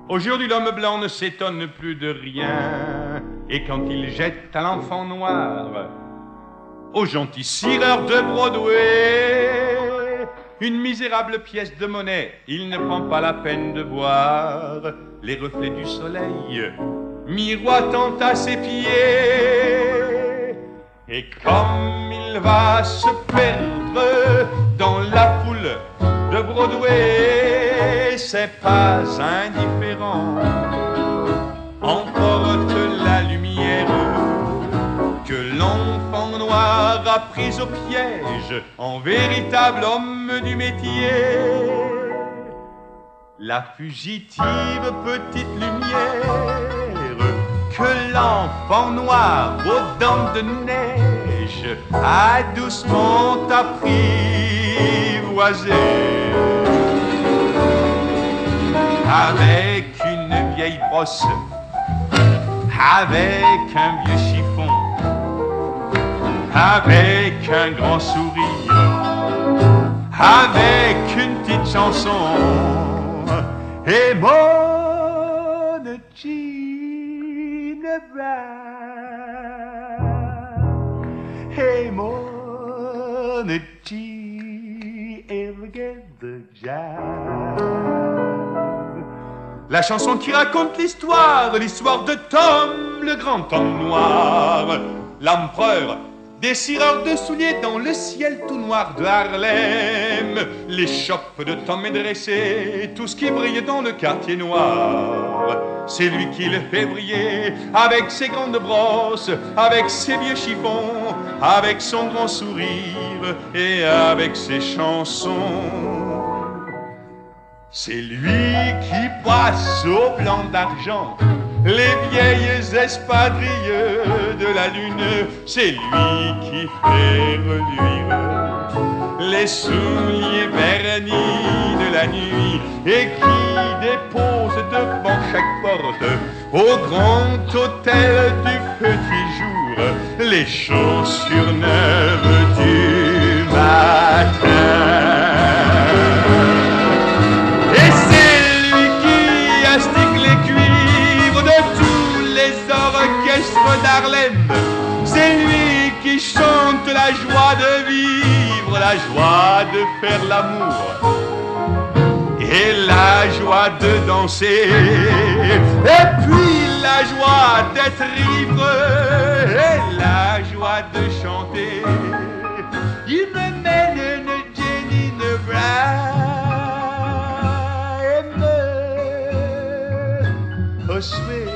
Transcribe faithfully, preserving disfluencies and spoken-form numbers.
Aujourd'hui l'homme blanc ne s'étonne plus de rien. Et quand il jette à l'enfant noir, au gentil cireur de Broadway, une misérable pièce de monnaie, il ne prend pas la peine de voir les reflets du soleil miroitant à ses pieds. Et comme il va se perdre dans la foule de Broadway, c'est pas indifférent, emporte la lumière que l'enfant noir a pris au piège en véritable homme du métier. La fugitive petite lumière que l'enfant noir aux dents de neige a doucement apprivoisée. Avec une vieille brosse, avec un vieux chiffon, avec un grand sourire, avec une petite chanson, et mon Ginevra, et mon Ginevra. La chanson qui raconte l'histoire, l'histoire de Tom, le grand homme noir, l'empereur des cireurs de souliers dans le ciel tout noir de Harlem. L'échoppe de Tom est dressée, tout ce qui brille dans le quartier noir, c'est lui qui le fait briller, avec ses grandes brosses, avec ses vieux chiffons, avec son grand sourire et avec ses chansons. C'est lui qui passe au blanc d'argent les vieilles espadrilles de la lune. C'est lui qui fait reluire les souliers vernis de la nuit et qui dépose devant chaque porte au grand hôtel du petit jour les chaussures neuves du matin. d'Harlem, c'est lui qui chante la joie de vivre, la joie de faire l'amour et la joie de danser, et puis la joie d'être libre et la joie de chanter. Il me mène une Ginevra et me au sweet